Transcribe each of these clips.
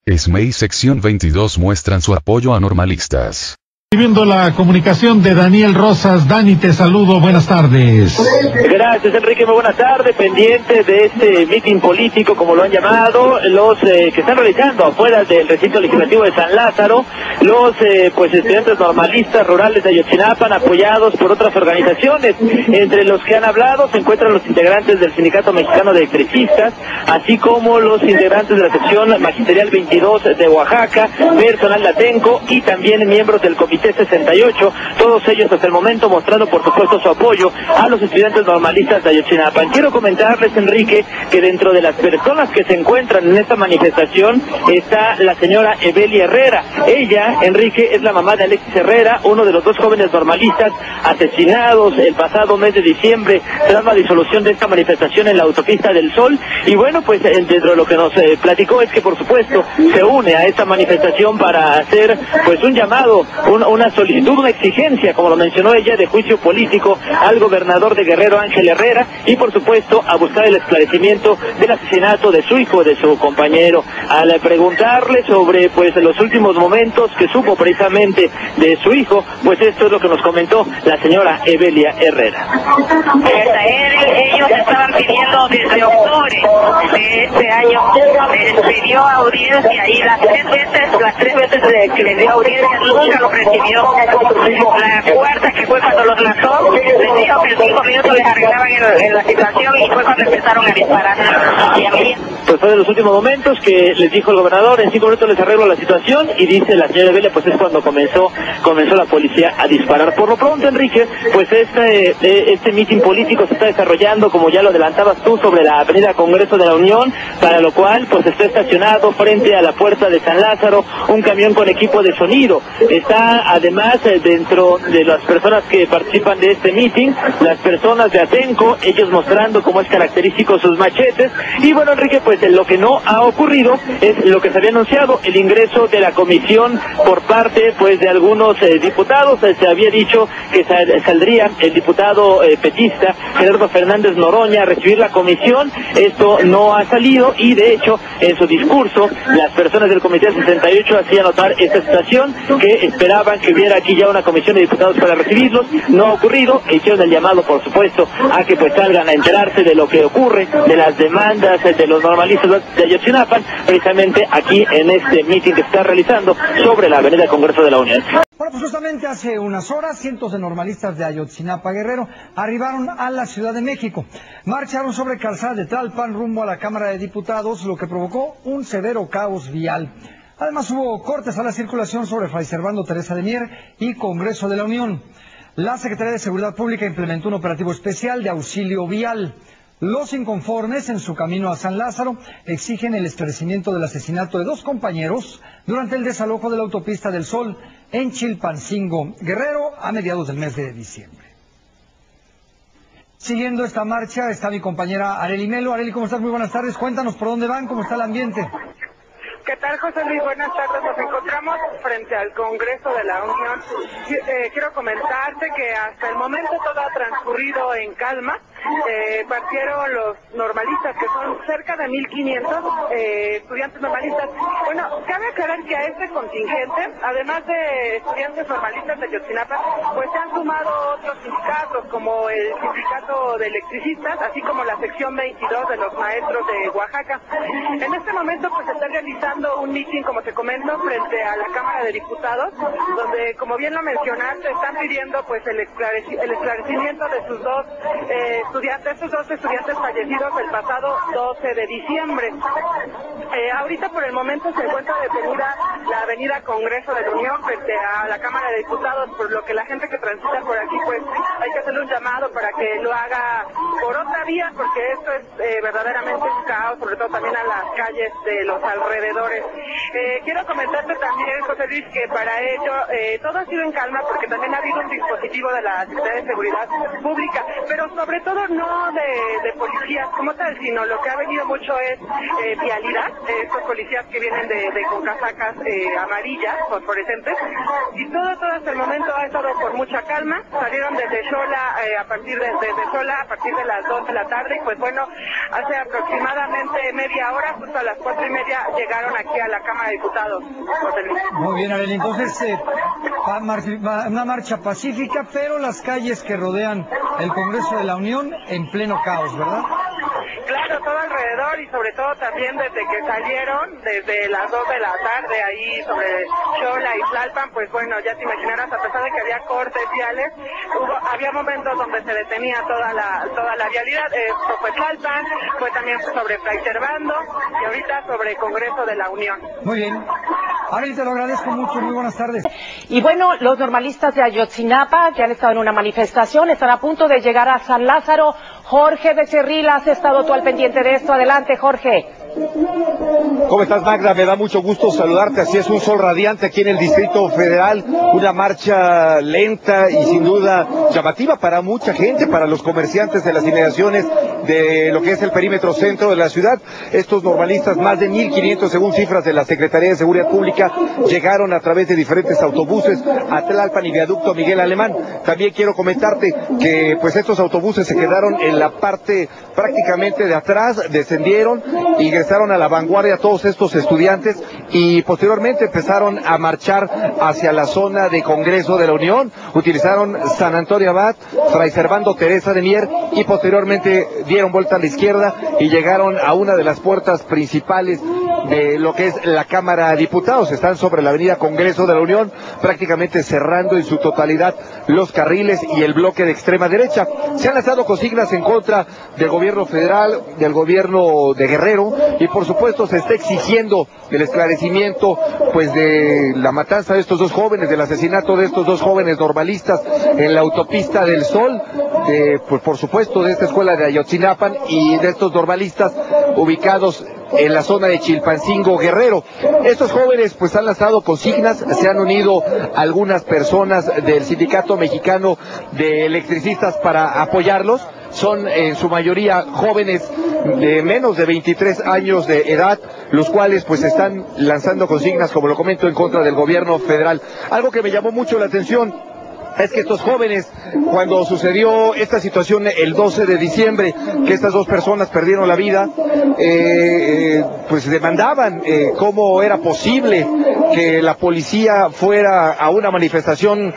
SMEI sección 22 muestran su apoyo a normalistas. Viendo la comunicación de Daniel Rosas. Dani, te saludo, buenas tardes. Gracias, Enrique, muy buenas tardes. Pendiente de este mitin político, como lo han llamado, los que están realizando afuera del recinto legislativo de San Lázaro, los estudiantes normalistas rurales de Ayotzinapa, apoyados por otras organizaciones. Entre los que han hablado se encuentran los integrantes del Sindicato Mexicano de Electricistas, así como los integrantes de la sección magisterial 22 de Oaxaca, personal de Atenco y también miembros del Comité 68, todos ellos hasta el momento mostrando por supuesto su apoyo a los estudiantes normalistas de Ayotzinapa. Quiero comentarles, Enrique, que dentro de las personas que se encuentran en esta manifestación está la señora Evelia Herrera. Ella, Enrique, es la mamá de Alexis Herrera, uno de los dos jóvenes normalistas asesinados el pasado mes de diciembre tras la disolución de esta manifestación en la autopista del Sol. Y bueno, pues dentro de lo que nos platicó es que por supuesto se une a esta manifestación para hacer pues un llamado, una solicitud, una exigencia, como lo mencionó ella, de juicio político al gobernador de Guerrero, Ángel Herrera, y por supuesto a buscar el esclarecimiento del asesinato de su hijo, de su compañero. Al preguntarle sobre pues los últimos momentos que supo precisamente de su hijo, pues esto es lo que nos comentó la señora Evelia Herrera. Ellos estaban pidiendo desde octubre de este año, les pidió audiencia y las tres veces que le dio audiencia nunca lo recibió. La cuarta, que fue cuando los lanzó, les dijo que en 5 minutos les arreglaban en la situación y fue cuando empezaron a disparar. Y a mí... Pues fue de los últimos momentos que les dijo el gobernador, en 5 minutos les arreglo la situación, y dice la señora Evelia, pues es cuando comenzó la policía a disparar. Por lo pronto, Enrique, pues este mitin político se está desarrollando, como ya lo adelantabas tú, sobre la avenida Congreso de la Unión, para lo cual pues está estacionado frente a la puerta de San Lázaro un camión con equipo de sonido. Está además dentro de las personas que participan de este mitin, las personas de Atenco, ellos mostrando como es característico sus machetes. Y bueno, Enrique, pues lo que no ha ocurrido es lo que se había anunciado, el ingreso de la comisión por parte pues de algunos diputados. Se había dicho que saldría el diputado petista Gerardo Fernández Noroña a recibir la comisión. Esto no ha salido y de hecho en su discurso las personas del Comité 68 hacían notar esta situación, que esperaban que hubiera aquí ya una comisión de diputados para recibirlos. No ha ocurrido, e hicieron el llamado por supuesto a que pues salgan a enterarse de lo que ocurre, de las demandas de los normalistas de Ayotzinapa, precisamente aquí en este mitin que se está realizando sobre la avenida Congreso de la Unión. Bueno, pues justamente hace unas horas, cientos de normalistas de Ayotzinapa, Guerrero, arribaron a la Ciudad de México. Marcharon sobre calzada de Tlalpan rumbo a la Cámara de Diputados, lo que provocó un severo caos vial. Además hubo cortes a la circulación sobre Fray Servando Teresa de Mier y Congreso de la Unión. La Secretaría de Seguridad Pública implementó un operativo especial de auxilio vial. Los inconformes en su camino a San Lázaro exigen el esclarecimiento del asesinato de 2 compañeros durante el desalojo de la autopista del Sol en Chilpancingo, Guerrero, a mediados del mes de diciembre. Siguiendo esta marcha está mi compañera Arely Melo. Arely, ¿cómo estás? Muy buenas tardes. Cuéntanos por dónde van, cómo está el ambiente. ¿Qué tal, José Luis? Buenas tardes. Nos encontramos frente al Congreso de la Unión. Quiero comentarte que hasta el momento todo ha transcurrido en calma. Partieron los normalistas, que son cerca de 1.500 estudiantes normalistas. Bueno, cabe aclarar que a este contingente, además de estudiantes normalistas de Ayotzinapa, pues se han sumado otros sindicatos, como el Sindicato de Electricistas, así como la sección 22 de los maestros de Oaxaca. En este momento pues se está realizando un mitin, como te comento, frente a la Cámara de Diputados, donde, como bien lo mencionaste, están pidiendo pues el esclarecimiento de sus dos estos 2 estudiantes fallecidos el pasado 12 de diciembre. Ahorita por el momento se encuentra detenida la avenida Congreso de la Unión frente a la Cámara de Diputados, por lo que la gente que transita por aquí pues hay que hacerle un llamado para que lo haga por otra vía, porque esto es verdaderamente un caos, sobre todo también a las calles de los alrededores. Quiero comentarte también, José Luis, que para ello todo ha sido en calma, porque también ha habido un dispositivo de la Secretaría de Seguridad Pública, pero sobre todo no de policías como tal, sino lo que ha venido mucho es vialidad, estos policías que vienen con casacas amarillas, fosforescentes, y todo hasta el momento ha estado por mucha calma. Salieron desde Xola a partir de las 2 de la tarde, y pues bueno, hace aproximadamente media hora, justo a las 4:30, llegaron aquí a la Cámara de Diputados. Muy bien, Arely, entonces una marcha pacífica, pero las calles que rodean el Congreso de la Unión en pleno caos, ¿verdad? Claro, todo alrededor, y sobre todo también desde que salieron, desde las 2 de la tarde, ahí sobre Xola y Tlalpan, pues bueno, ya te imaginarás, a pesar de que había cortes viales, había momentos donde se detenía toda la vialidad. Fue Tlalpan, fue también sobre Fray Servando, y ahorita sobre Congreso de la Unión. Muy bien. Arely, te lo agradezco mucho, muy buenas tardes. Y bueno, los normalistas de Ayotzinapa, que han estado en una manifestación, están a punto de llegar a San Lázaro. Jorge Becerril, has estado tú al pendiente de esto. Adelante, Jorge. ¿Cómo estás, Magda? Me da mucho gusto saludarte. Así es, un sol radiante aquí en el Distrito Federal, una marcha lenta y sin duda llamativa para mucha gente, para los comerciantes de las inmediaciones de lo que es el perímetro centro de la ciudad. Estos normalistas, más de 1,500 según cifras de la Secretaría de Seguridad Pública, llegaron a través de diferentes autobuses a Tlalpan y Viaducto Miguel Alemán. También quiero comentarte que pues estos autobuses se quedaron en la parte prácticamente de atrás, descendieron, ingresaron a la vanguardia todos estos estudiantes y posteriormente empezaron a marchar hacia la zona de Congreso de la Unión. Utilizaron San Antonio Abad, Fray Servando Teresa de Mier y posteriormente dieron vuelta a la izquierda y llegaron a una de las puertas principales de lo que es la Cámara de Diputados. Están sobre la avenida Congreso de la Unión, prácticamente cerrando en su totalidad los carriles y el bloque de extrema derecha. Se han lanzado consignas en contra del gobierno federal, del gobierno de Guerrero, y por supuesto se está exigiendo el esclarecimiento pues de la matanza de estos dos jóvenes, del asesinato de estos dos jóvenes normalistas en la autopista del Sol, pues por supuesto de esta escuela de Ayotzinapa y de estos normalistas ubicados en la zona de Chilpancingo, Guerrero. Estos jóvenes pues han lanzado consignas, se han unido algunas personas del Sindicato Mexicano de Electricistas para apoyarlos. Son en su mayoría jóvenes de menos de 23 años de edad, los cuales pues están lanzando consignas, como lo comento, en contra del gobierno federal. Algo que me llamó mucho la atención es que estos jóvenes, cuando sucedió esta situación el 12 de diciembre, que estas dos personas perdieron la vida, pues demandaban cómo era posible que la policía fuera a una manifestación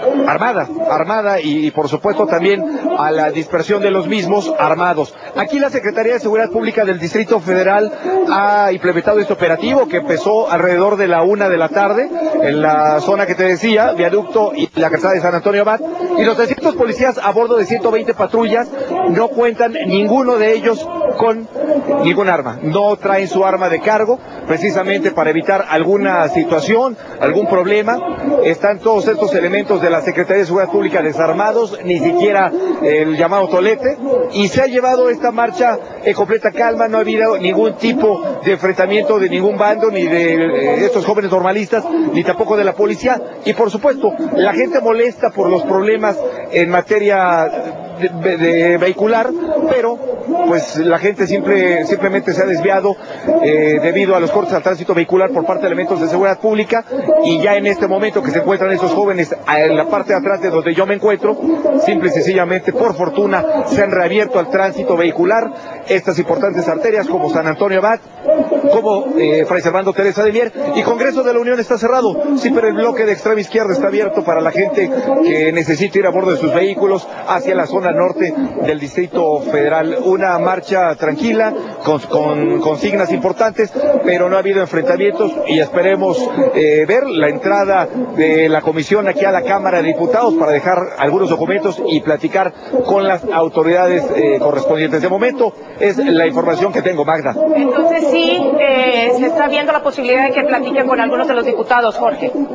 armada y por supuesto también a la dispersión de los mismos armados. Aquí la Secretaría de Seguridad Pública del Distrito Federal ha implementado este operativo que empezó alrededor de la 1 de la tarde en la zona que te decía, Viaducto y la calzada de San Antonio Abad, y los 300 policías a bordo de 120 patrullas no cuentan ninguno de ellos con ningún arma, no traen su arma de cargo, precisamente para evitar alguna situación, algún problema. Están todos estos elementos de la Secretaría de Seguridad Pública desarmados, ni siquiera el llamado tolete, y se ha llevado esta marcha en completa calma. No ha habido ningún tipo de enfrentamiento de ningún bando, ni de estos jóvenes normalistas, ni tampoco de la policía, y por supuesto la gente molesta por los problemas en materia de vehicular, pero pues la gente simplemente se ha desviado debido a los cortes al tránsito vehicular por parte de elementos de seguridad pública, y ya en este momento que se encuentran esos jóvenes en la parte de atrás de donde yo me encuentro, simple y sencillamente por fortuna se han reabierto al tránsito vehicular estas importantes arterias como San Antonio Abad, como Fray Servando Teresa de Mier, y Congreso de la Unión está cerrado, sí, pero el bloque de extrema izquierda está abierto para la gente que necesite ir a bordo de sus vehículos hacia la zona norte del Distrito Federal. Una marcha tranquila, con consignas importantes, pero no ha habido enfrentamientos, y esperemos ver la entrada de la comisión aquí a la Cámara de Diputados para dejar algunos documentos y platicar con las autoridades correspondientes. De momento es la información que tengo, Magda. Entonces sí, se está viendo la posibilidad de que platiquen con algunos de los diputados, Jorge.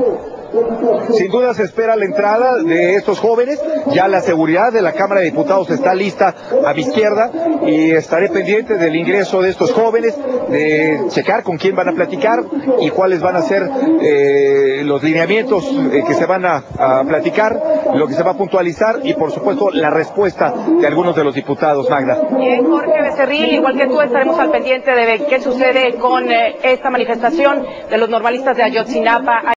Sin duda se espera la entrada de estos jóvenes, ya la seguridad de la Cámara de Diputados está lista a mi izquierda y estaré pendiente del ingreso de estos jóvenes, de checar con quién van a platicar y cuáles van a ser los lineamientos que se van a platicar, lo que se va a puntualizar y por supuesto la respuesta de algunos de los diputados, Magda. Bien, Jorge Becerril, igual que tú estaremos al pendiente de qué sucede con esta manifestación de los normalistas de Ayotzinapa.